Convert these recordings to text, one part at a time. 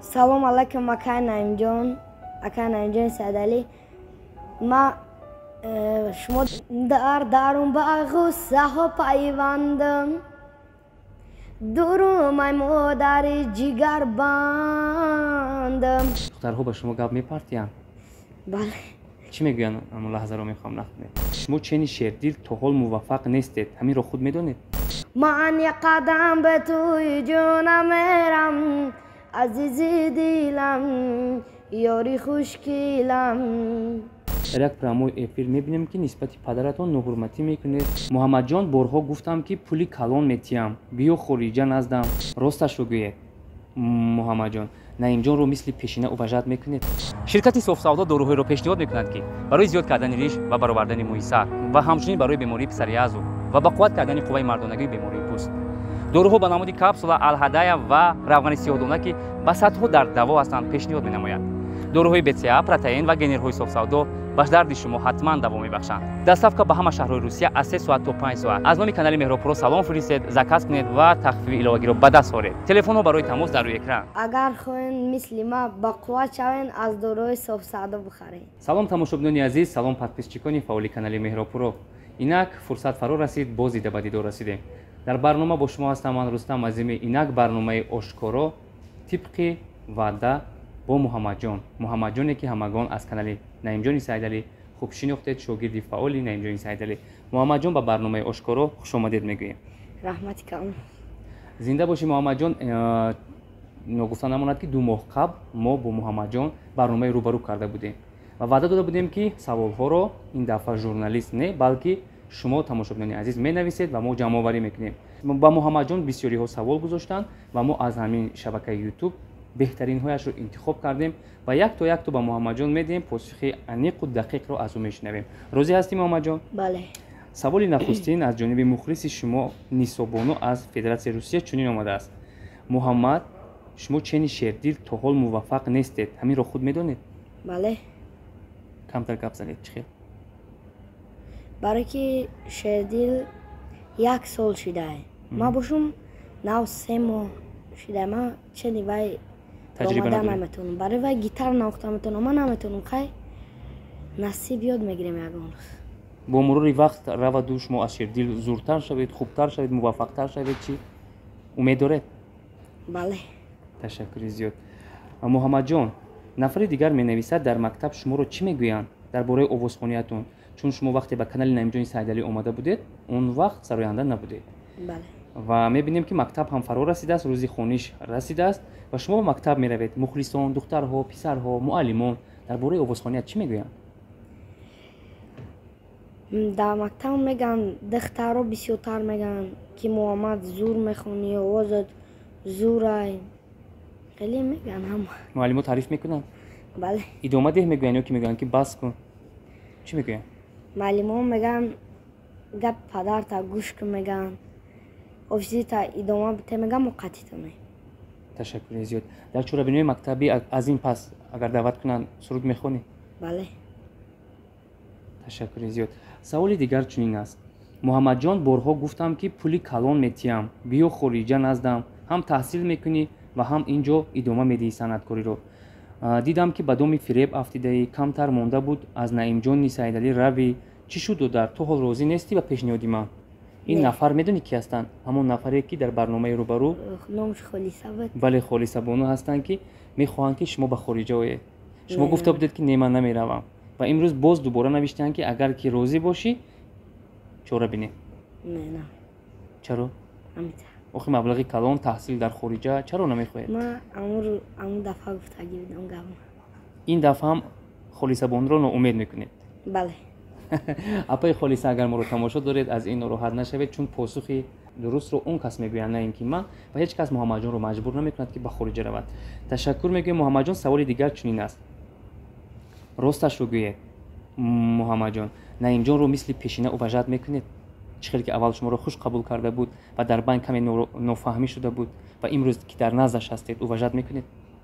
سلام علیکم اکای نعیم جان، اکای نعیم جان سعدعلی. ما شما درون به غصه ها پیوندم، درون مادر جگر بندم. دخترها با شما گپ میپرتین؟ بله. چی میگوین اون لحظه رو میخوام نخونید؟ شما چنین شیردل تا حال موفق نیستید، همین رو خود میدونید؟ من یک قدم به توی جونم میرم، عزیزی دیلم، یاری خوشگیلم. در یک پروموی افیر میبینیم که نسبت پدرتون ناحرمتی میکنید. محمد جان بارها گفتم که پولی کلان میتیم، بیا خریجه نزدم، راستش رو گوید. محمد جان نعیم جان رو مثل پیشینه اوجت میکنید. شرکت صوف سودا داروهای رو پیشنهاد میکنند که برای زیاد کردن ریش و برآوردن موی سر و همچنین برای بیماری پسریازو و با قوت کردن قوه مردانگی بیماری پوست، داروها با نماد کپسولا الهدایا و روغن سیاه‌دانه که با صدها در دوا هستند پیشنهاد می‌نمایند. داروهای BCA، پروتئین و گنرهای صوف سودا به درد شما حتما دوا می‌بخشند. دستافکا به همه شهرهای روسیه از 3 ساعت تا 5 ساعت. از نام کانال مهراب پرو سلام فرستید، زکات کنید و تخفیف الهی رو به دست آورید. تلفن برای تماس در روی اکران. اگر خواهید مثل ما با قوت شوین از داروی صوف سودا بخرید. سلام تماشاچیان عزیز، سلام подписчикони فعال کانال مهراب پرو. اینک فرصت فرا رسید، باز دیده به دیدار رسیدیم. در برنامه با شما هستم من رستم عظیمی. اینک برنامه آشکارا طبق وعده با محمد جانی که همگان از کانال نعیم جان سعدعلی خوب شناختید، شاگرد فعال نعیم جان سعدعلی. محمد جان به برنامه آشکارا خوش آمدید میگویم. رحمت کنم. زنده باشی محمد جان. نگفتن نماند که 2 ماه قبل ما با محمد جان برنامه روبرو کرده بودیم و وعده داده بودیم که سوالها رو این دفعه ژورنالیست نه بلکه شما تماشاچیان عزیز می‌نویسید و ما جمع آوری میکنیم. با محمد جان بسیاری ها سوال گذاشتن و ما از همین شبکه یوتیوب بهترین هایش رو انتخاب کردیم و یک تا به محمد جان میدیم، پاسخ عمیق و دقیق رو از او میشنویم. راضی هستی محمد جان؟ بله. سوال نخستین از جانب مخلص شما نیسابانو از فدراسیون روسیه چنین آمده است: محمد شما چنین شیردل تا حال موفق نیستید، همین رو خود میدونید؟ بله. کمتر گپ زنید. چی؟ برای که شیردل 1 سال شده. ما باشم 3 ماه شده. ما چنی وای تجربه نمیتونم. برای وای گیتار نواخته میتونم. من نمیتونم. خیلی نصیب یاد میگیریم یگان روز. با مرور وقت روند شما از شیردل زورتر شوید، خوبتر شوید، موفقتر شوید. چی امید دارید؟ بله. تشکر زیاد. محمد جان نفر دیگر می نویسد در مکتب شما رو چی میگویند درباره آوازخوانیتون؟ چون شما وقتی به کانال نعیم جان سعدعلی اومده بودید اون وقت سراینده نبودید. بله. و میبینیم که مکتب هم فرا رسیده است، روزی خونیش رسیده است و شما به مکتب میروید. مخلصان، دخترها، پسرها، معلمان درباره آوازخوانیت چی میگویند؟ در مکتب میگن دخترها بسیارتر میگن که محمد زور میخونی، آوازت زوره. خیلی میگن هم. معلمان تعریف میکنن؟ بله. ادامه ده میگوین یا که میگن که بس کن؟ چی میگوین؟ معلمان میگن گپ پدر تا گوش کن، میگن آفیسی تا ادامه بده، میگن موقتی تو می. تشکر زیاد. در چوربینی مکتبی از این پس اگر دعوت کنن سرود میخونی؟ بله. تشکر زیاد. سوال دیگر چنین است: محمد جان بارها گفتم که پولی کلان میتیم، بیا خریجه نزدم، هم تحصیل میکنی و هم اینجا ادامه میدی صنعتکاری رو. دیدم که به دام فریب افتیده، کمتر مونده بود از نعیم جان سعدعلی روی. چی شد در تو حال راضی نیستی به پیشنهاد من؟ این نفر میدونی کی هستند؟ همون نفری که در برنامه روبرو نامش خالیسه بود. بله خالیسه بانو هستند که میخواهند که شما به خریجه آیید. شما گفته بودید که نه من نمیروم و امروز باز دوباره نوشتن که اگر که راضی باشی چرا بینی؟ نه. چرا؟ امیتا. آخه مبلغی کلان تحصیل در خارجه چرا نمیخواهید؟ ما امون دفعه گفتگی بودم گفتم. این دفعه هم خالیسه بانو رو امید میکنید؟ بله. اپای خالیسه اگر ما رو تماشا دارید از این راحت نشوید، چون پاسخی درست رو اون کس میگوید نه اینکه من، و هیچ کس محمد جان رو مجبور نمیکند که به خارج رود. تشکر میگویم. محمد جان سوال دیگر چنین است: راستش رو گویید محمد جان نعیم جان رو مثل پیشینه اوجت میکنید؟ چخیلی که اول شما رو خوش قبول کرده بود و در بین کمی نافهمی شده بود و امروز که در نزدش هستید اوجت میکنید؟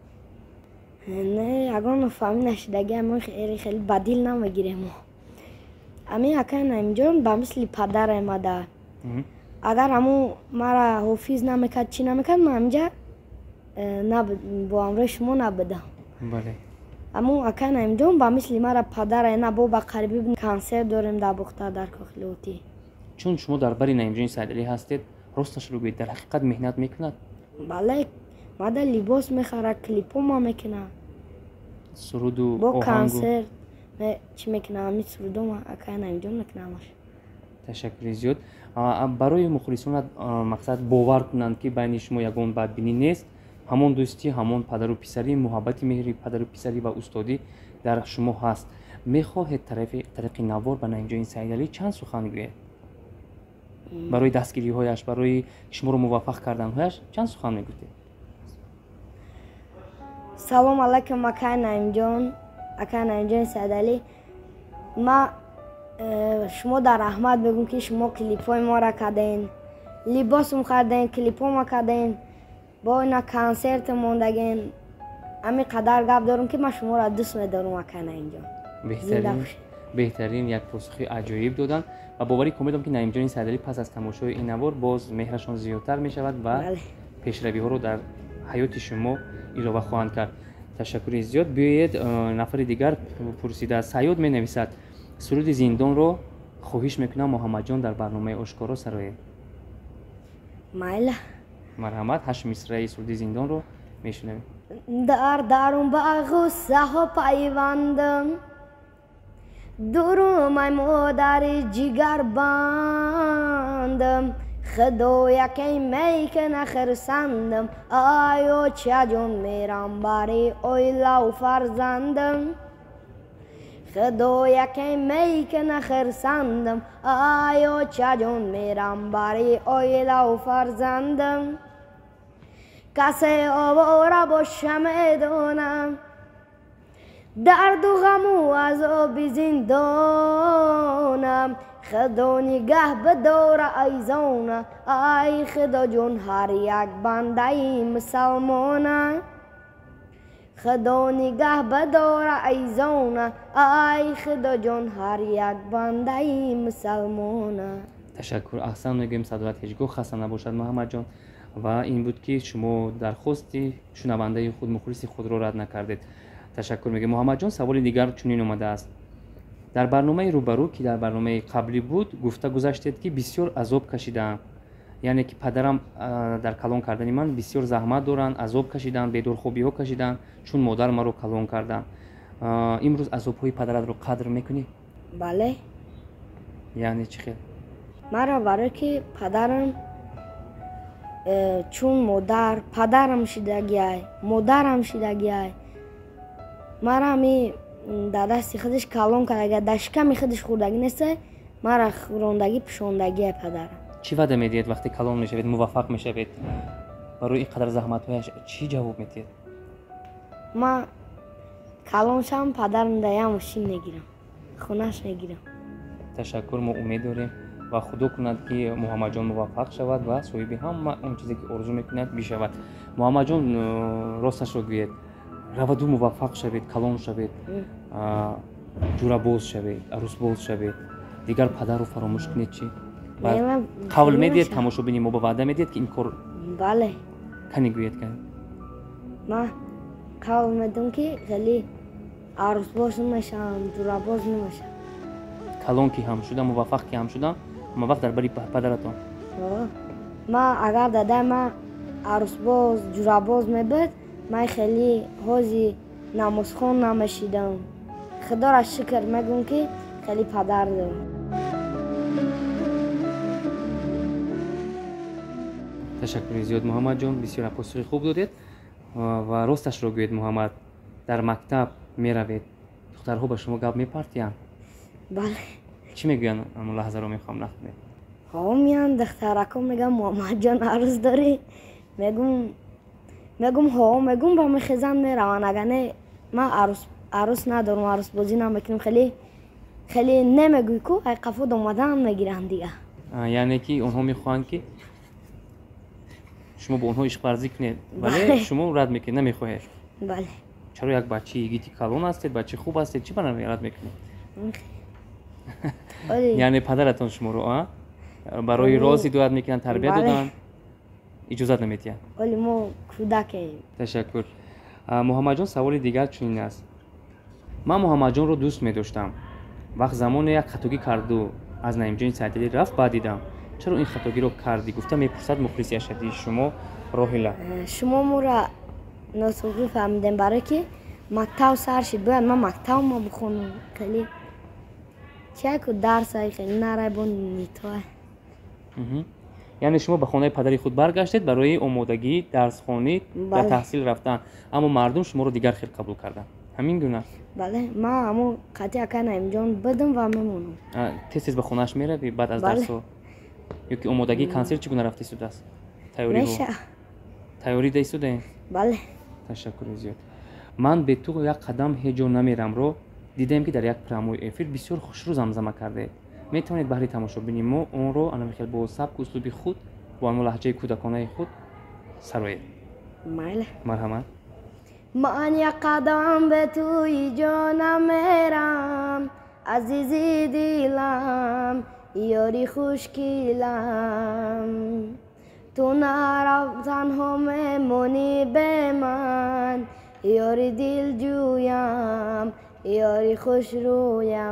نه اگر نفهمی نشدگی اما خیلی بدیل نمیگیریم. امی اکای نعیم جان با مثل پدر اماده. اگر همو مرا حافظ نمیکرد چی نمیکرد، من همینجا با همراه شما نبودم. بله. اما اکا نعیم جان با مثل مرا پدر اینا با قریبی کانسر داریم در بختا در کاخلوتی. چون شما در بری نعیم جان سعدعلی هستید راستش رو بگید در حقیقت مهنت میکند؟ بله مادر لباس میخره کلیپو ما میکنه سرود و با آهنگ کانسر چی میکنه همین سرودو ما اکا نعیم جان میکنمش. تشکر زیاد. برای مخلصان مقصد باور کنند که بین شما یگان بدبینی نیست، همون دوستی، همون پدر و پسری، محبت مهری پدر و پسری و استادی در شما هست. میخواهید طریق نوار به نعیم جان سعدعلی چند سخن گوید؟ برای دستگیری هایش، برای شما رو موفق کردن هایش چند سخن میگوید؟ سلام علیکم اکا نعیم جان سعدعلی. ما شما در رحمت بگم که شما کلیپ های ما را کردین، لباس ما کردین، کلیپ ها ما کردین، با اینا کنسرت موندگین. امی قدر گپ دارم که من شما را دوست میدارم اکا نعیم جان. بهترین یک پاسخی عجایب دادن و باوری امیدم که نعیم جان سعدعلی پس از تماشای این نوار باز مهرشان زیادتر می شود و پیشروی ها رو در حیات شما ایجاد خواهند کرد. تشکر زیاد. بیایید نفر دیگر پرسیده. سیاد می نویسد سرود زندان رو خواهش میکنم محمد جان در برنامه آشکارا سرایه. مایله مرحمت. 8 مصرعی سرود زندان رو میشنویم. درون با غصه ها پیوندم، دروم مادر جگر بندم، خدا یکی میکنه خرسندم، آیا چه جون میرم باری اویلا و فرزندم، خدا یکی میکنه خرسندم، آیا چه جون میرم باری اویلا و فرزندم، کسی آواره باشه میدونم، درد و غم و عذاب زندانم، خدا نگه بداره ای زانه، ای خدا جون هر یک بنده مسلمانه، خدا نگه بداره ای زانه، ای خدا جون هر یک بنده مسلمانه. تشکر. احسن میگیم. صدوات هیچگاه خسته نباشد محمد جان. و این بود که شما درخواستی شنونده خود مخلص خود را رد نکردید. تشکر میگه. محمد جان سوال دیگر چنین اومده است. در برنامه روبرو که در برنامه قبلی بود گفته گذاشتید که بسیار عذاب کشیدم، یعنی که پدرم در کلان کردن من بسیار زحمت دارن، عذاب کشیدن، بدرخوبی ها کشیدن چون مادر ما رو کلان کردن. امروز عذاب های پدرت رو قدر میکنی؟ بله. یعنی چی خیلی؟ مرا برای که پدرم چون پدرم شدگی مادرم شدگی مرا همی در دست خودش کلان کرد، اگر در شکم خودش خوردگی نیست مرا خوراندگی پشاندگی پدرم. چی وعده میدید وقتی کلان میشوید موفق میشوید؟ برای این قدر زحمت هایش چی جواب میدید؟ ما کلان شم پدرم در یه ماشین نگیرم، خونش نگیرم. تشکر. ما امید داریم و خدا کند که محمد جان موفق شود و صاحب هم اون چیزی که آرزو میکند بشود. محمد جان راستش رو گوید، روید موفق شوید، کلان شوید، جوراباز شوید، عروس باز شوید، دیگر پدر رو فراموش کنید. چی؟ قول میدید تماشا بینیم و با وعده میدید که این کار؟ بله. کنی گوید کنی؟ ما قول میدم که خیلی عروس باز نمیشم، جوراباز نمیشم. کلان که هم شدم، موفق که هم شدم، موفق در بری پدرتان. ما اگر داده ما عروس باز جوراباز میبود من خیلی حوزی نمازخون نمیشیدم. خدا را شکر میگم که خیلی پدر دارم. تشکر زیاد محمد جان. بسیار پاسخ خوب دادید و راستش رو گوید. محمد در مکتب میروید، دخترها به شما گپ میپرتیان؟ بله. چی میگن؟ اون لحظه رو میخوام نخونید. ها میان دخترکم میگم محمد جان عروس داری؟ میگم ها، میگم با میخزن میروان. اگر نه من عروس ندارم، عروس بازی نمیکنم. خیلی نمیگوی که ای قفود اومدن میگیرن دیگه. یعنی که اونها میخوان که شما با اونها عشق ورزی کنید ولی شما رد میکنید، نمیخواهید؟ بله. چرا یک بچه یگیتی کلان هستید، بچه خوب هستید، چی برای رد میکنید؟ یعنی پدرتون شما رو برای رازی دعوت میکنن، تربیت دادن؟ иҷозат наметиҳанд. ولی ما کودکیم. ташаккур. муҳаммадҷон саволи дигар чунин аст. ман муҳаммадҷонро дӯст медоштам. вақт замоне як хатогӣ карду аз наимҷони саидалӣ рафт баъд дидам. чаро ин хатогиро кардӣ? гуфта мепурсад мухлиси ашадии шумо роҳила. شما مورا ناسوقی فهمیدیم برای که مکتب سر شد باید من مکتب ما بخونم خیلی چه که درس های خیلی نره بون نیتوه. яъне шумо ба хонаи падари худ баргаштед барои омодагии дарсхонӣ ва таҳсил рафтан, аммо мардум шуморо дигар хел қабул карданд. ҳамин гуна? бале, ман ҳамо қати ака наимҷон бидим ва мемонам. тез ба хонааш меравӣ баъд аз дарсо? ёки омодагии консерт чӣ гуна рафта истодааст? меша. тайёрӣ да истодаем? бале. ташаккури зиёд. ман бе ту як қадам ҳеҷ ҷо намерамро дидем ки дар як прямои эфир бисёр хушрӯ замзама кардед. метавонед баҳри тамошобини мо онро анахел бо сабку услуби худ бо ҳамон лаҳҷаи кӯдаконаи худ сароед. майли. марҳамат. من یک قدم به توی جانم میرم عزیزی دیلم یاری خوشگیلم تو نرو تنها میمونی به من یاری دل جویم یاری خوش رویم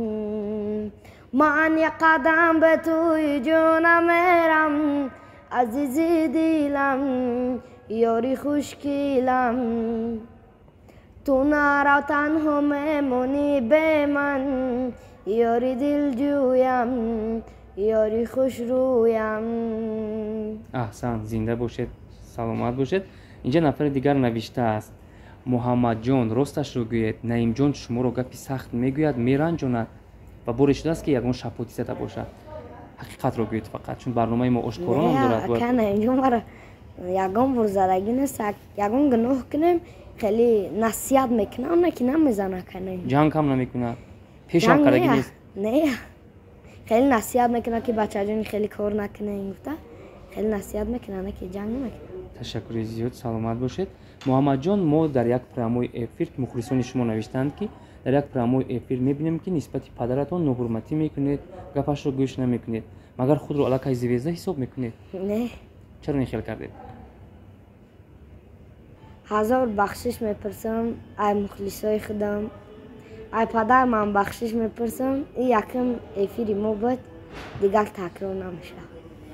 من یک قدم به توی جانم میرم عزیزی دیلم یاری خوشگیلم تو نرو تنها میمونی به من یاری دل جویم یاری خوش رویم. аҳсан, зинда бошед, саломат бошед. инҷа нафари дигар навиштааст. муҳаммадҷон росташро гӯед, наимҷон шуморо гапи сахт мегӯяд, меранҷонад ва боре шудааст ки ягон шапоти зада бошад. ҳақиқатро гӯед фақат, чун барномаи мо ошкорон дорад. ака наимҷон мара ягон бор задагӣ нест, ягон гуноҳ кунем хеле насиҳат мекунам, не ки намезана канем. ҷанг ҳам намекунад? пешам кардаги нест? не, хеле насиҳат мекунад ки бачаҷони хеле кор накунем гуфта хеле насиҳат мекунад, не ки ҷанг намекунад. ташаккури зиёд, саломат бошед. муҳаммадҷон, мо дар як программаи эфир мухлисони шумо навиштанд ки дар як программаи эфир мебинем ки нисбати падаратон ноҳурматӣ мекунед, гапашро гӯш намекунед. магар худро аллакай зивеза ҳисоб мекунед? не. чаро ин хел кардед? ҳазор бахшиш мепурсам ай мухлисои худам, ай падар ман бахшиш мепурсам, ин якм эфири мо буд, дигар такрор намешавад.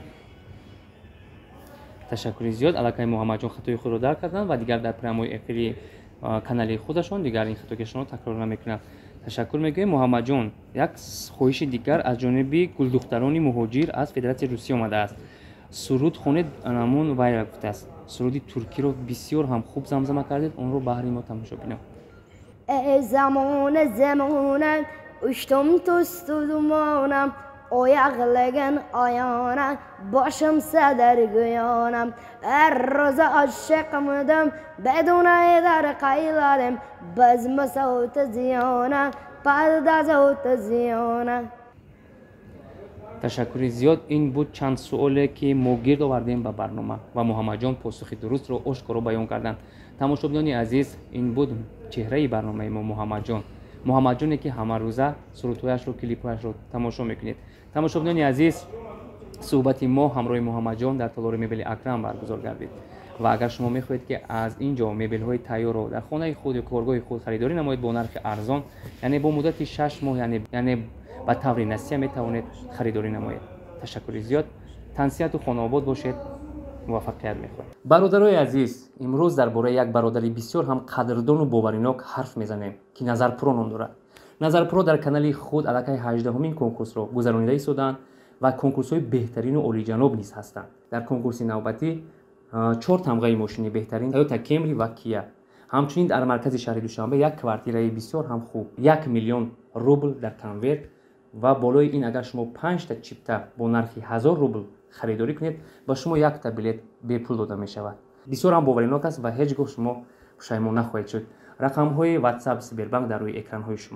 ташаккури зиёд. аллакай муҳаммадҷон хатои худро дарк карданд ва дигар дар программаи эфири канали худашон дигар ин хатоишонро такрор намекунанд. ташаккур мегӯем. муҳаммадҷон, як хоҳиши дигар аз ҷониби гулдухтарони муҳоҷир аз Федератсияи Русия омадааст. суруд хонед анамон вайра гуфтааст. суруди туркиро бисёр ҳам хуб замзама кардед, онро баҳри мо тамошо бинем. ای زمان زمانه اشتم توست و زمانم ayaqlagan ayona boshim sadar go'yonam har ro'z oshiqmidim بدون در qayladim biz masavt ziyona parda zavt ziyona. ташаккури зиёд. ин буд чанд суоле ки мо гирд овардем ба барнома ва муҳаммадҷон посухи дурустро ошкоро баён карданд. тамошобинони азиз, ин буд чеҳраи барномаи мо муҳаммадҷоне ки ҳамарӯза сурудҳояшро, клипҳояшро тамошо мекунед. тамошобинони азиз, суҳбати мо ҳамроҳи муҳаммадҷон дар толори мебели Акрам баргузор гардид ва агар шумо мехоҳед ки аз ин ҷо мебелҳои тайёрро дар хонаи худ ё коргоҳи худ харидорӣ намоед бо нархи арзон, яъне бо муддати 6 моҳ, яъне ба таври насия метавонед харидорӣ намоед. ташаккури зиёд. тансиҳату хонаобод бошед. муваффақият мехоҳем. бародарои азиз, имрӯз дар бораи як бародари бисёр ҳам қадрдону боваринок ҳарф мезанем ки Назарпуро ном дорад. Назарпуро дар канали худ аллакай 18-умин конкурсро гузаронида истоданд ва конкурсҳои беҳтарину олиҷаноб низ ҳастанд. дар конкурси навбатӣ 4 тамғаи мошини беҳтарин Toyota Camry ва Kia. ҳамчунин дар маркази шаҳри Душанбе як квартираи бисёр ҳам хуб 1 миллион рубл дар конверт ва болои ин агар шумо 5 та чипта бо нархи 1000 рубл харидорӣ кунед, ба шумо 1 та билет бепул дода мешавад. бисёр ҳам боваринок аст ва ҳеҷ гоҳ шумо пушаймон нахоҳед шуд. рақамҳои WhatsApp Сбербанк дар рӯи экранҳои шумо